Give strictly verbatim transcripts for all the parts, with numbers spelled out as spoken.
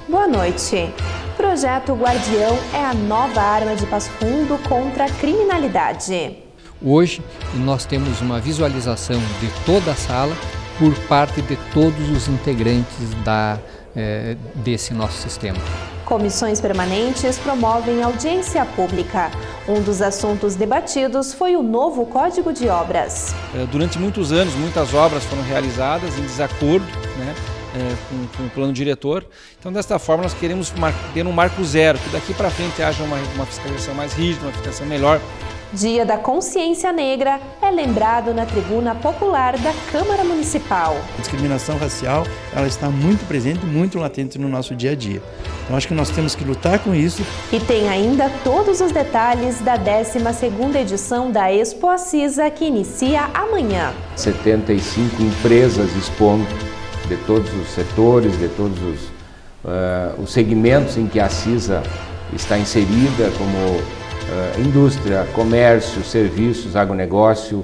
Boa noite. Projeto Guardião é a nova arma de Passo Fundo contra a criminalidade. Hoje nós temos uma visualização de toda a sala por parte de todos os integrantes da, eh, desse nosso sistema. Comissões permanentes promovem audiência pública. Um dos assuntos debatidos foi o novo Código de Obras. Durante muitos anos, muitas obras foram realizadas em desacordo, né, com, com o plano diretor. Então, desta forma, nós queremos ter um marco zero, que daqui para frente haja uma, uma fiscalização mais rígida, uma fiscalização melhor. Dia da Consciência Negra é lembrado na tribuna popular da Câmara Municipal. A discriminação racial, ela está muito presente, muito latente no nosso dia a dia. Então acho que nós temos que lutar com isso. E tem ainda todos os detalhes da décima segunda edição da Expo Acisa, que inicia amanhã. setenta e cinco empresas expondo de todos os setores, de todos os, uh, os segmentos em que a Acisa está inserida, como Uh, indústria, comércio, serviços, agronegócio.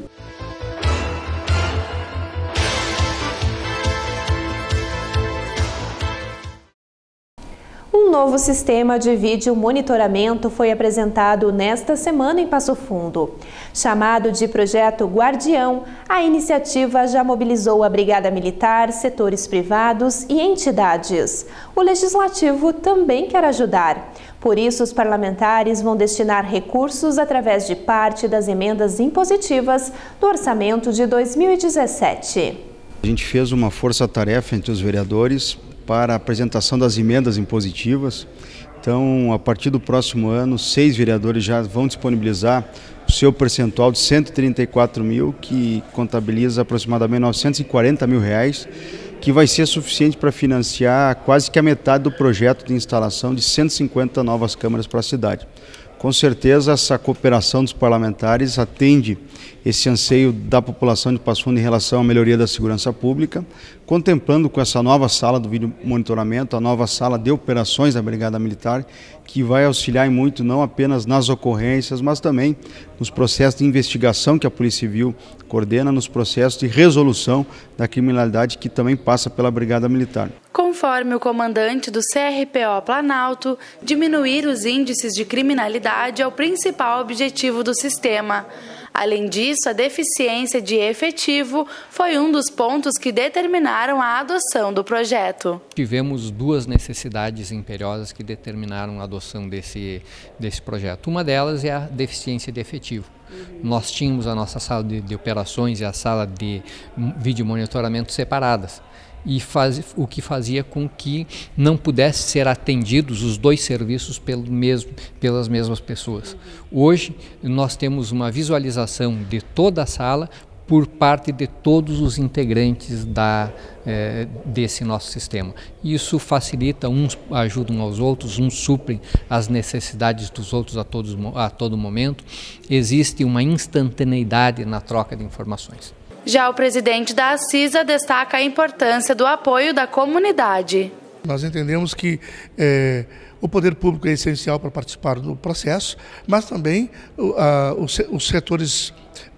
Um novo sistema de vídeo monitoramento foi apresentado nesta semana em Passo Fundo. Chamado de Projeto Guardião, a iniciativa já mobilizou a Brigada Militar, setores privados e entidades. O Legislativo também quer ajudar. Por isso, os parlamentares vão destinar recursos através de parte das emendas impositivas do orçamento de dois mil e dezessete. A gente fez uma força-tarefa entre os vereadores para a apresentação das emendas impositivas. Então, a partir do próximo ano, seis vereadores já vão disponibilizar o seu percentual de cento e trinta e quatro mil, que contabiliza aproximadamente novecentos e quarenta mil reais, que vai ser suficiente para financiar quase que a metade do projeto de instalação de cento e cinquenta novas câmaras para a cidade. Com certeza, essa cooperação dos parlamentares atende esse anseio da população de Passo Fundo em relação à melhoria da segurança pública, contemplando com essa nova sala do vídeo monitoramento, a nova sala de operações da Brigada Militar, que vai auxiliar muito não apenas nas ocorrências, mas também nos processos de investigação que a Polícia Civil coordena, nos processos de resolução da criminalidade que também passa pela Brigada Militar. Conforme o comandante do C R P O Planalto, diminuir os índices de criminalidade é o principal objetivo do sistema. Além disso, a deficiência de efetivo foi um dos pontos que determinaram a adoção do projeto. Tivemos duas necessidades imperiosas que determinaram a adoção desse, desse projeto. Uma delas é a deficiência de efetivo. Uhum. Nós tínhamos a nossa sala de, de operações e a sala de vídeo monitoramento separadas. E faz, o que fazia com que não pudesse ser atendidos os dois serviços pelo mesmo, pelas mesmas pessoas. Hoje nós temos uma visualização de toda a sala por parte de todos os integrantes da, eh, desse nosso sistema. Isso facilita, uns ajudam aos outros, uns suprem as necessidades dos outros a, todos, a todo momento. Existe uma instantaneidade na troca de informações. Já o presidente da Acisa destaca a importância do apoio da comunidade. Nós entendemos que é, o poder público é essencial para participar do processo, mas também o, a, os, os setores,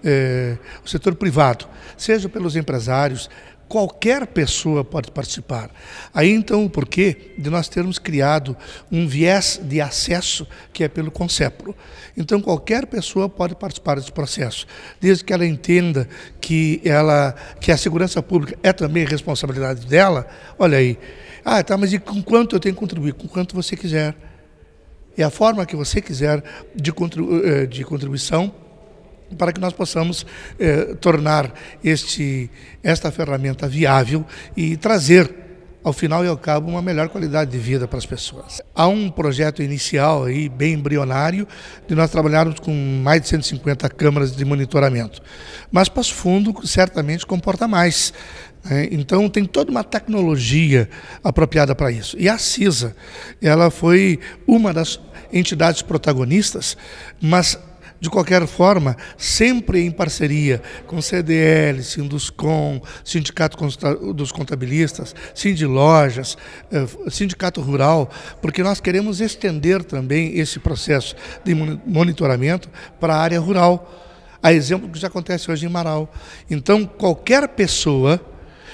é, o setor privado, seja pelos empresários, qualquer pessoa pode participar. Aí então o porquê de nós termos criado um viés de acesso que é pelo CONCEPLO. Então qualquer pessoa pode participar desse processo, desde que ela entenda que, ela, que a segurança pública é também responsabilidade dela. Olha aí, ah, tá, mas e com quanto eu tenho que contribuir? Com quanto você quiser. É a forma que você quiser de, contribu de contribuição, para que nós possamos eh, tornar este, esta ferramenta viável e trazer, ao final e ao cabo, uma melhor qualidade de vida para as pessoas. Há um projeto inicial aí, bem embrionário, de nós trabalharmos com mais de cento e cinquenta câmaras de monitoramento. Mas Passo Fundo certamente comporta mais. Né? Então tem toda uma tecnologia apropriada para isso. E a Acisa, ela foi uma das entidades protagonistas, mas de qualquer forma, sempre em parceria com C D L, Sinduscom, Sindicato dos Contabilistas, Sindilojas, Sindicato Rural, porque nós queremos estender também esse processo de monitoramento para a área rural, a exemplo do que já acontece hoje em Marau. Então, qualquer pessoa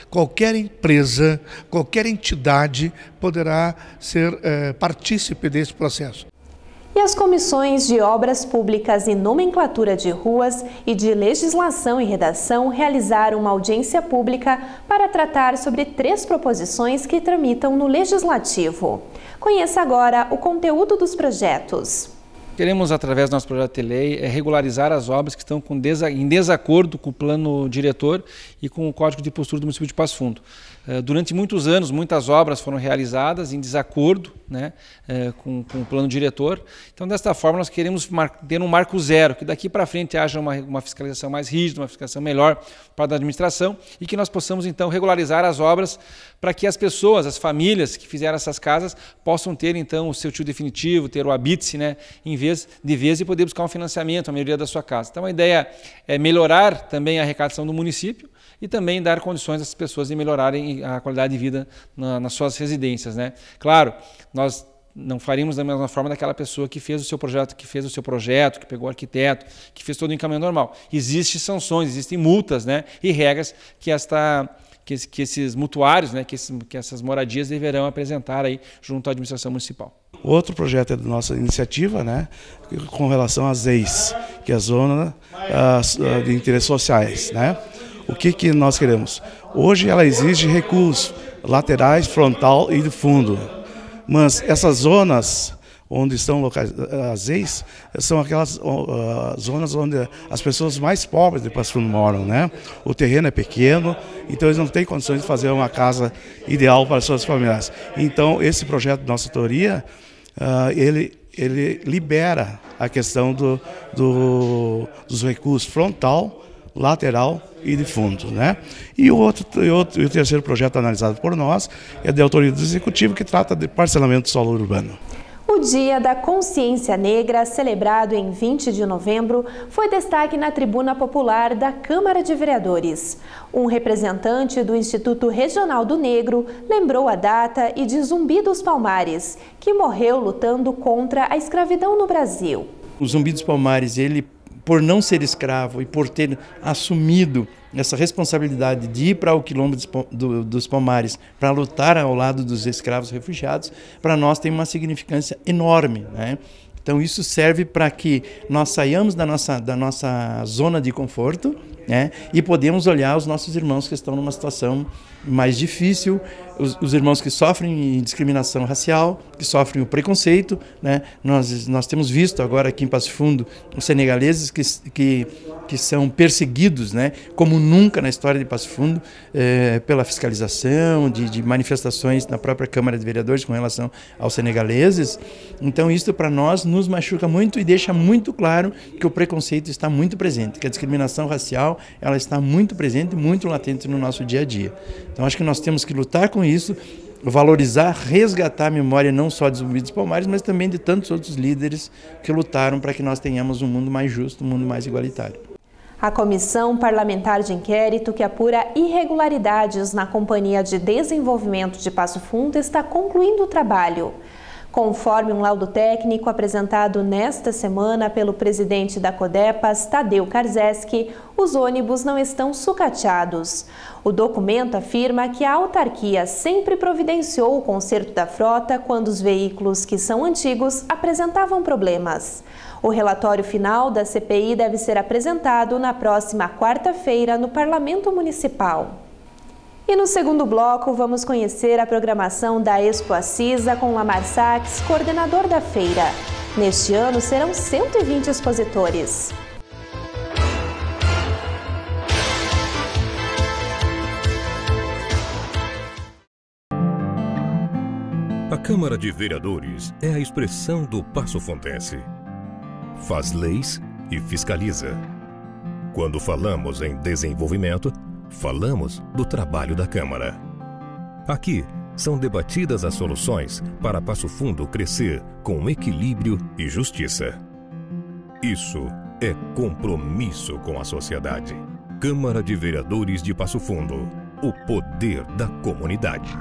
qualquer empresa, qualquer entidade poderá ser é, partícipe desse processo. E as comissões de Obras Públicas e Nomenclatura de Ruas e de Legislação e Redação realizaram uma audiência pública para tratar sobre três proposições que tramitam no Legislativo. Conheça agora o conteúdo dos projetos. Queremos, através do nosso projeto de lei, regularizar as obras que estão com desa em desacordo com o plano diretor e com o Código de Postura do município de Passo Fundo. Durante muitos anos, muitas obras foram realizadas em desacordo, né, com, com o plano diretor. Então, desta forma, nós queremos ter um marco zero, que daqui para frente haja uma, uma fiscalização mais rígida, uma fiscalização melhor para a administração e que nós possamos, então, regularizar as obras para que as pessoas, as famílias que fizeram essas casas possam ter, então, o seu tio definitivo, ter o habite-se, né, em vez de vez e poder buscar um financiamento, a maioria da sua casa. Então, a ideia é melhorar também a arrecadação do município e também dar condições às pessoas de melhorarem a qualidade de vida na, nas suas residências, né? Claro, nós não faríamos da mesma forma daquela pessoa que fez o seu projeto, que fez o seu projeto, que pegou o arquiteto, que fez todo o encaminhamento normal. Existem sanções, existem multas, né, e regras que esta que, que esses mutuários, né, que, esses, que essas moradias deverão apresentar aí junto à administração municipal. Outro projeto é da nossa iniciativa, né, com relação às Z E Is, que é a Zona as, de Interesses Sociais, né? O que, que nós queremos? Hoje ela exige recuos laterais, frontal e de fundo. Mas essas zonas onde estão localizadas as Z E Is são aquelas uh, zonas onde as pessoas mais pobres de Passo Fundo moram, né? O terreno é pequeno, então eles não têm condições de fazer uma casa ideal para as suas famílias. Então esse projeto de nossa autoria, uh, ele, ele libera a questão do, do, dos recuos frontal, lateral e de fundo, né? E o outro, e outro, e o terceiro projeto analisado por nós é de autoria do Executivo, que trata de parcelamento do solo urbano. O Dia da Consciência Negra, celebrado em vinte de novembro, foi destaque na tribuna popular da Câmara de Vereadores. Um representante do Instituto Regional do Negro lembrou a data e de Zumbi dos Palmares, que morreu lutando contra a escravidão no Brasil. O Zumbi dos Palmares, ele, por não ser escravo e por ter assumido essa responsabilidade de ir para o Quilombo dos Palmares para lutar ao lado dos escravos refugiados, para nós tem uma significância enorme, né? Então isso serve para que nós saiamos da nossa, da nossa zona de conforto, né, e podemos olhar os nossos irmãos que estão numa situação mais difícil, os, os irmãos que sofrem discriminação racial, que sofrem o preconceito, né? Nós, nós temos visto agora aqui em Passo Fundo os senegaleses que, que, que são perseguidos, né, como nunca na história de Passo Fundo, é, pela fiscalização, de, de manifestações na própria Câmara de Vereadores com relação aos senegaleses. Então isso para nós nos machuca muito e deixa muito claro que o preconceito está muito presente, que a discriminação racial ela está muito presente, muito latente no nosso dia a dia. Então acho que nós temos que lutar com isso, valorizar, resgatar a memória não só de Zumbi dos Palmares, mas também de tantos outros líderes que lutaram para que nós tenhamos um mundo mais justo, um mundo mais igualitário. A Comissão Parlamentar de Inquérito, que apura irregularidades na Companhia de Desenvolvimento de Passo Fundo, está concluindo o trabalho. Conforme um laudo técnico apresentado nesta semana pelo presidente da Codepas, Tadeu Karzeski, os ônibus não estão sucateados. O documento afirma que a autarquia sempre providenciou o conserto da frota quando os veículos que são antigos apresentavam problemas. O relatório final da C P I deve ser apresentado na próxima quarta-feira no Parlamento Municipal. E no segundo bloco, vamos conhecer a programação da Expo Assisa com Lamar Sachs, coordenador da feira. Neste ano, serão cento e vinte expositores. A Câmara de Vereadores é a expressão do passofundense. Faz leis e fiscaliza. Quando falamos em desenvolvimento, falamos do trabalho da Câmara. Aqui são debatidas as soluções para Passo Fundo crescer com equilíbrio e justiça. Isso é compromisso com a sociedade. Câmara de Vereadores de Passo Fundo. O poder da comunidade.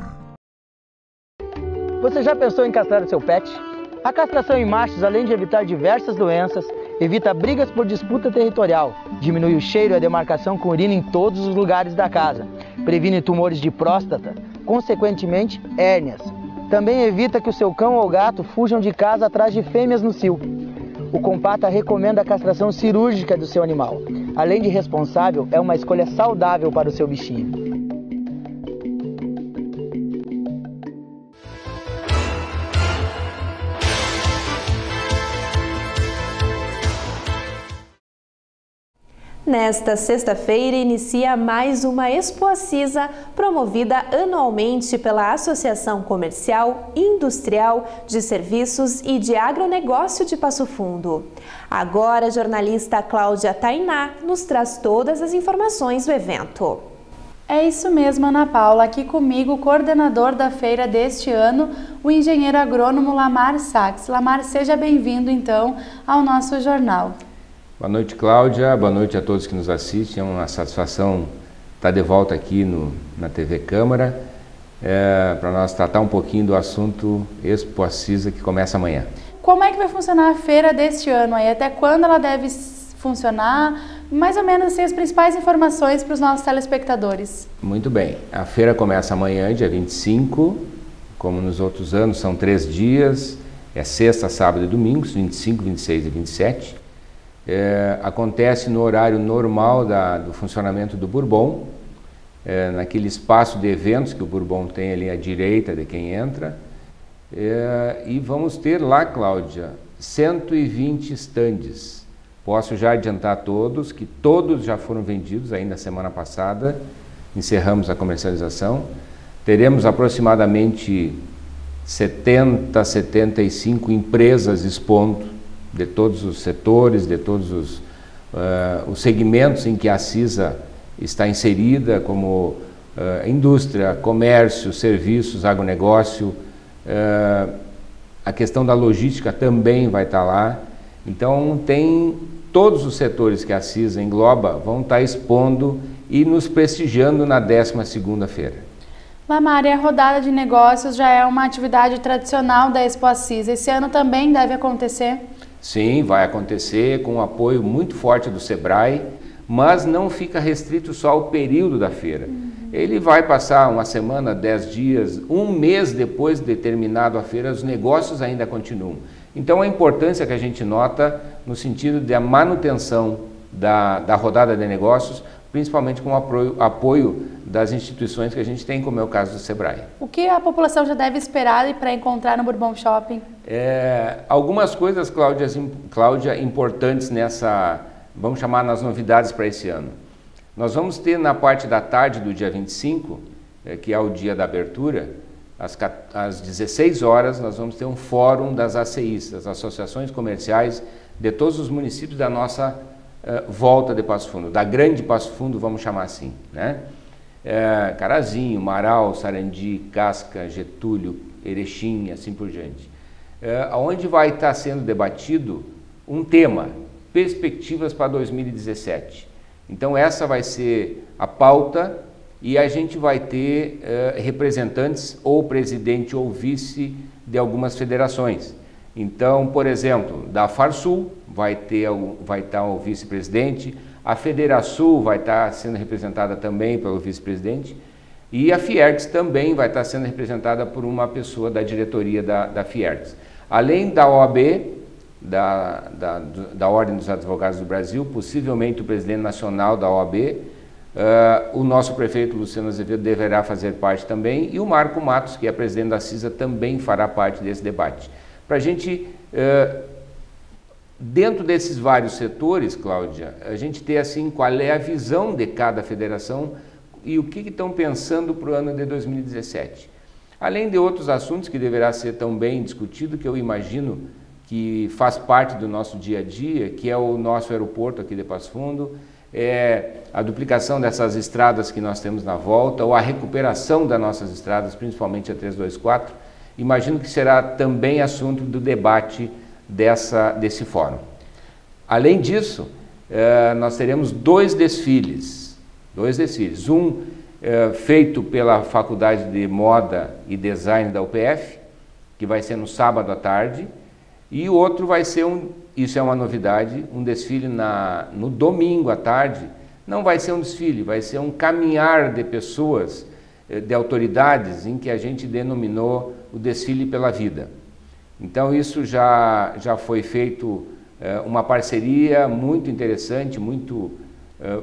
Você já pensou em castrar seu pet? A castração em machos, além de evitar diversas doenças, evita brigas por disputa territorial, diminui o cheiro e a demarcação com urina em todos os lugares da casa, previne tumores de próstata, consequentemente hérnias. Também evita que o seu cão ou gato fujam de casa atrás de fêmeas no cio. O Compata recomenda a castração cirúrgica do seu animal. Além de responsável, é uma escolha saudável para o seu bichinho. Nesta sexta-feira inicia mais uma Expo Assisa, promovida anualmente pela Associação Comercial, Industrial, de Serviços e de Agronegócio de Passo Fundo. Agora a jornalista Cláudia Tainá nos traz todas as informações do evento. É isso mesmo, Ana Paula. Aqui comigo o coordenador da feira deste ano, o engenheiro agrônomo Lamar Sachs. Lamar, seja bem-vindo então ao nosso jornal. Boa noite, Cláudia. Boa noite a todos que nos assistem. É uma satisfação estar de volta aqui no, na T V Câmara é, para nós tratar um pouquinho do assunto Expo Assisa, que começa amanhã. Como é que vai funcionar a feira deste ano aí? Até quando ela deve funcionar? Mais ou menos assim, as principais informações para os nossos telespectadores. Muito bem. A feira começa amanhã, dia vinte e cinco. Como nos outros anos, são três dias. É sexta, sábado e domingo, vinte e cinco, vinte e seis e vinte e sete. É, acontece no horário normal da, do funcionamento do Bourbon, é, naquele espaço de eventos que o Bourbon tem ali à direita de quem entra. É, e vamos ter lá, Cláudia, cento e vinte estandes. Posso já adiantar todos, que todos já foram vendidos ainda semana passada, encerramos a comercialização. Teremos aproximadamente setenta, setenta e cinco empresas expondo, de todos os setores, de todos os, uh, os segmentos em que a Assisa está inserida, como uh, indústria, comércio, serviços, agronegócio. Uh, a questão da logística também vai estar lá. Então, tem todos os setores que a Assisa engloba vão estar expondo e nos prestigiando na décima segunda feira. Lamar, a rodada de negócios já é uma atividade tradicional da Expo Assisa. Esse ano também deve acontecer? Sim, vai acontecer com um apoio muito forte do Sebrae, mas não fica restrito só ao período da feira. Uhum. Ele vai passar uma semana, dez dias, um mês depois de terminado a feira, os negócios ainda continuam. Então a importância que a gente nota no sentido da manutenção da, da rodada de negócios, principalmente com o apoio, apoio das instituições que a gente tem, como é o caso do Sebrae. O que a população já deve esperar para encontrar no Bourbon Shopping? É, algumas coisas, Cláudia, Cláudia, importantes nessa, vamos chamar nas novidades para esse ano. Nós vamos ter na parte da tarde do dia vinte e cinco, é, que é o dia da abertura, às, às dezesseis horas, nós vamos ter um fórum das A C Is, das Associações Comerciais de todos os municípios da nossa uh, volta de Passo Fundo, da grande Passo Fundo, vamos chamar assim, né? É, Carazinho, Marau, Sarandi, Casca, Getúlio, Erechim, assim por diante. É, onde vai estar sendo debatido um tema, perspectivas para dois mil e dezessete. Então essa vai ser a pauta e a gente vai ter é, representantes ou presidente ou vice de algumas federações. Então, por exemplo, da Farsul vai ter vai estar o vice-presidente, a Federasul vai estar sendo representada também pelo vice-presidente e a Fiergs também vai estar sendo representada por uma pessoa da diretoria da, da Fiergs. Além da O A B, da, da, da Ordem dos Advogados do Brasil, possivelmente o presidente nacional da O A B, uh, o nosso prefeito Luciano Azevedo deverá fazer parte também e o Marco Matos, que é presidente da CISA, também fará parte desse debate. Para a gente... Uh, Dentro desses vários setores, Cláudia, a gente tem assim qual é a visão de cada federação e o que, que estão pensando para o ano de dois mil e dezessete. Além de outros assuntos que deverá ser também discutido, que eu imagino que faz parte do nosso dia a dia, que é o nosso aeroporto aqui de Passo Fundo, é a duplicação dessas estradas que nós temos na volta, ou a recuperação das nossas estradas, principalmente a trezentos e vinte e quatro, imagino que será também assunto do debate Dessa, desse fórum. Além disso, eh, nós teremos dois desfiles, dois desfiles, um eh, feito pela Faculdade de Moda e Design da U P F, que vai ser no sábado à tarde, E o outro vai ser, um, isso é uma novidade, um desfile na, no domingo à tarde. Não vai ser um desfile, vai ser um caminhar de pessoas, de autoridades, em que a gente denominou o Desfile pela Vida. Então isso já, já foi feito é, uma parceria muito interessante, muito é,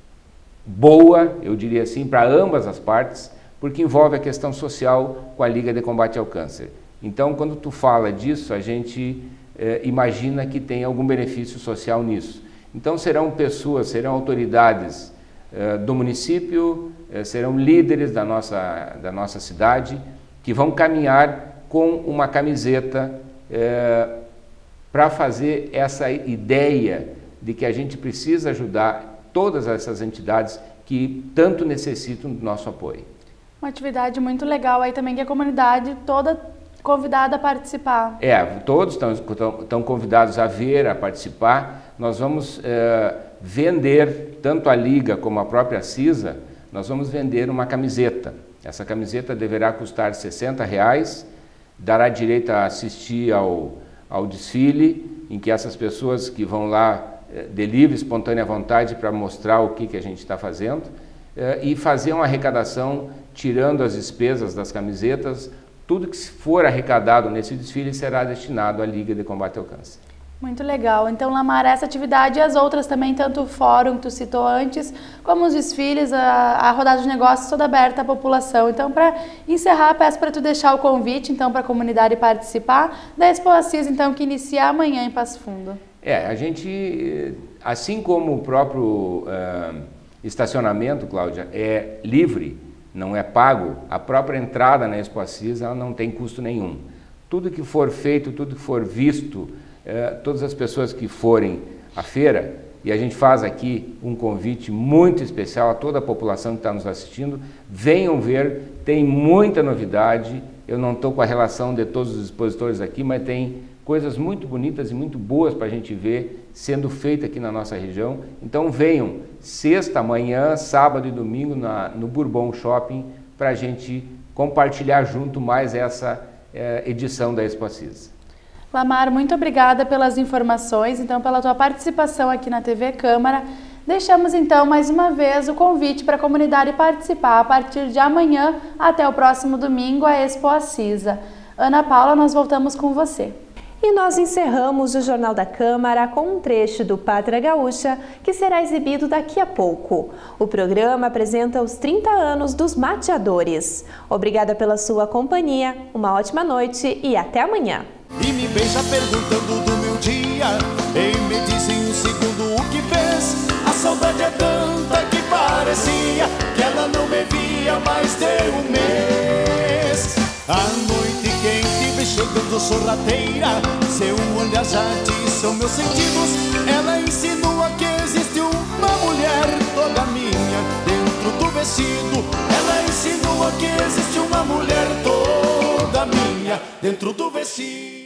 boa, eu diria assim, para ambas as partes, porque envolve a questão social com a Liga de Combate ao Câncer. Então, quando tu fala disso, a gente eh, imagina que tem algum benefício social nisso. Então, serão pessoas, serão autoridades eh, do município, eh, serão líderes da nossa, da nossa cidade, que vão caminhar com uma camiseta eh, para fazer essa ideia de que a gente precisa ajudar todas essas entidades que tanto necessitam do nosso apoio. Uma atividade muito legal aí também, que a comunidade toda convidada a participar. É, todos estão, estão, estão convidados a ver, a participar. Nós vamos é, vender, tanto a Liga como a própria CISA, nós vamos vender uma camiseta. Essa camiseta deverá custar sessenta reais, dará direito a assistir ao, ao desfile, em que essas pessoas que vão lá é, de livre, espontânea vontade para mostrar o que, que a gente está fazendo, é, e fazer uma arrecadação, tirando as despesas das camisetas. Tudo que for arrecadado nesse desfile será destinado à Liga de Combate ao Câncer. Muito legal. Então, Lamar, essa atividade e as outras também, tanto o fórum que tu citou antes, como os desfiles, a, a rodada de negócios toda aberta à população. Então, para encerrar, peço para tu deixar o convite, então, para a comunidade participar da Expo Assis, então, que inicia amanhã em Passo Fundo. É, a gente, assim como o próprio uh, estacionamento, Cláudia, é livre, não é pago, a própria entrada na Expo Assis ela não tem custo nenhum. Tudo que for feito, tudo que for visto, eh, todas as pessoas que forem à feira, e a gente faz aqui um convite muito especial a toda a população que está nos assistindo, venham ver, tem muita novidade, eu não estou com a relação de todos os expositores aqui, mas tem coisas muito bonitas e muito boas para a gente ver sendo feita aqui na nossa região. Então venham, sexta, amanhã, sábado e domingo na, no Bourbon Shopping para a gente compartilhar junto mais essa é, edição da Expo Assis. Lamar, muito obrigada pelas informações, então pela tua participação aqui na T V Câmara. Deixamos então mais uma vez o convite para a comunidade participar a partir de amanhã até o próximo domingo, a Expo Assisa. Ana Paula, nós voltamos com você. E nós encerramos o Jornal da Câmara com um trecho do Pátria Gaúcha, que será exibido daqui a pouco. O programa apresenta os trinta anos dos mateadores. Obrigada pela sua companhia, uma ótima noite e até amanhã. E me beija perguntando do meu dia, e me diz em um segundo o que fez. A saudade é tanta que parecia que ela não me via mais de um mês. A noite quente vem chegando sorrateira, seu olhar já atiça meus sentidos. Ela insinua que existe uma mulher toda minha dentro do vestido. Ela insinua que existe uma mulher toda minha dentro do vestido.